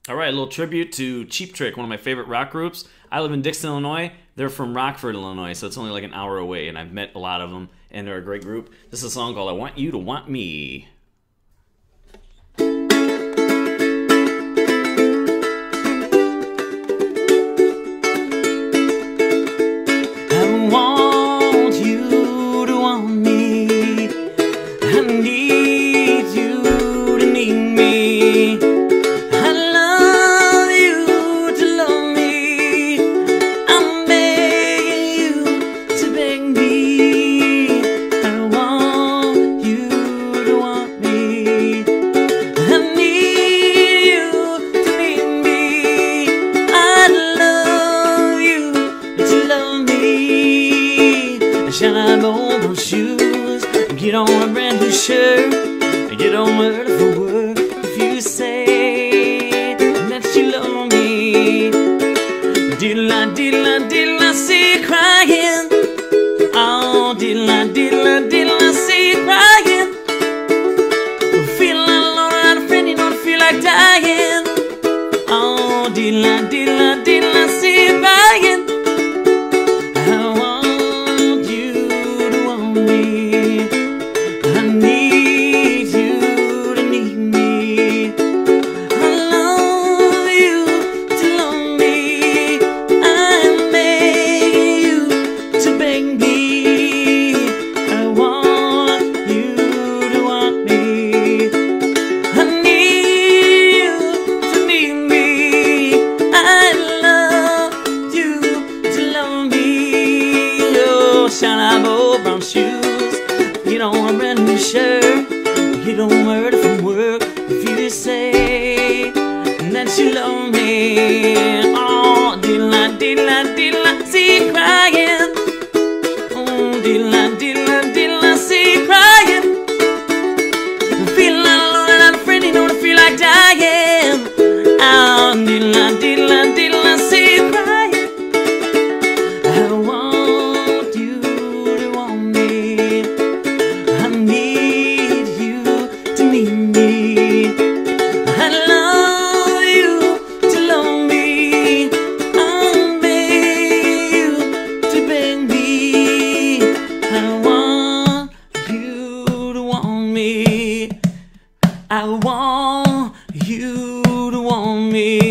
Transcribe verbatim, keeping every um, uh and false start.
All right, a little tribute to Cheap Trick, one of my favorite rock groups. I live in Dixon, Illinois. They're from Rockford, Illinois, so it's only like an hour away, and I've met a lot of them, and they're a great group. This is a song called I Want You to Want Me. Shine on old shoes, get on a brand new shirt, get on word for word. If you say that you love me, diddle I, diddle I, diddle I, see you crying. Oh, diddle I, diddle I, diddle I, see you crying. Feeling alone, not a friend, you don't feel like dying. Oh, diddle I, diddle I, diddle I, see you crying. Shine out old brown shoes, get on a brand new shirt, get on word from work. If you say that you love me, oh, diddle I, diddle I, diddle I, see you crying. Oh, diddle I, diddle I, diddle I, see you crying. Feeling alone and not a friend, you don't feel like dying. Oh, diddle I, diddle I, diddle I, see you crying. I want you to want me.